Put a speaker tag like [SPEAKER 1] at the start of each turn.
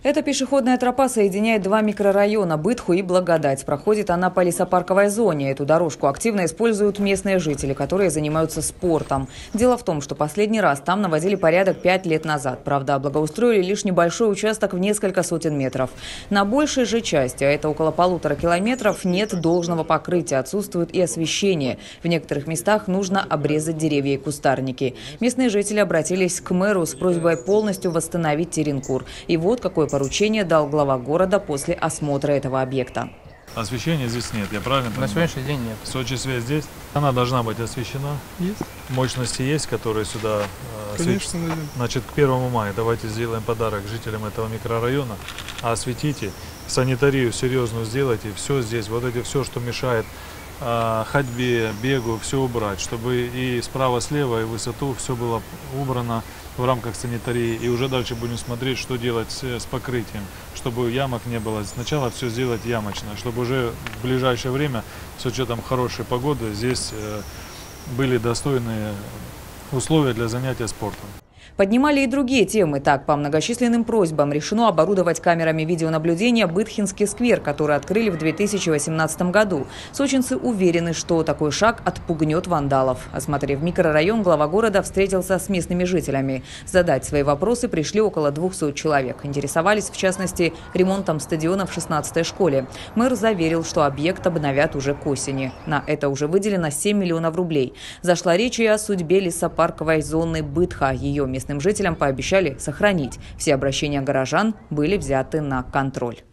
[SPEAKER 1] Эта пешеходная тропа соединяет два микрорайона – Бытху и Благодать. Проходит она по лесопарковой зоне. Эту дорожку активно используют местные жители, которые занимаются спортом. Дело в том, что последний раз там наводили порядок 5 лет назад. Правда, благоустроили лишь небольшой участок в несколько сотен метров. На большей же части, а это около 1,5 километров, нет должного покрытия, отсутствует и освещение. В некоторых местах нужно обрезать деревья и кустарники. Местные жители обратились к мэру с просьбой полностью восстановить Теренкур. И вот какое поручение дал глава города после осмотра этого объекта.
[SPEAKER 2] Освещения здесь нет, я правильно понимаю?
[SPEAKER 3] На сегодняшний день нет.
[SPEAKER 2] Сочи свет здесь? Она должна быть освещена?
[SPEAKER 4] Есть.
[SPEAKER 2] Мощности есть, которые сюда
[SPEAKER 4] Конечно, найдем.
[SPEAKER 2] Значит, к 1 мая давайте сделаем подарок жителям этого микрорайона. Осветите, санитарию серьезную сделайте, все здесь, вот эти все, что мешает ходьбе, бегу, все убрать, чтобы и справа-слева, и высоту все было убрано в рамках санитарии. И уже дальше будем смотреть, что делать с покрытием, чтобы ямок не было. Сначала все сделать ямочно, чтобы уже в ближайшее время, с учетом хорошей погоды, здесь были достойные условия для занятия спортом.
[SPEAKER 1] Поднимали и другие темы. Так, по многочисленным просьбам решено оборудовать камерами видеонаблюдения Бытхинский сквер, который открыли в 2018 году. Сочинцы уверены, что такой шаг отпугнет вандалов. Осмотрев микрорайон, глава города встретился с местными жителями. Задать свои вопросы пришли около 200 человек. Интересовались, в частности, ремонтом стадиона в 16-й школе. Мэр заверил, что объект обновят уже к осени. На это уже выделено 7 миллионов рублей. Зашла речь и о судьбе лесопарковой зоны Бытха. Ее местным жителям пообещали сохранить. Все обращения горожан были взяты на контроль.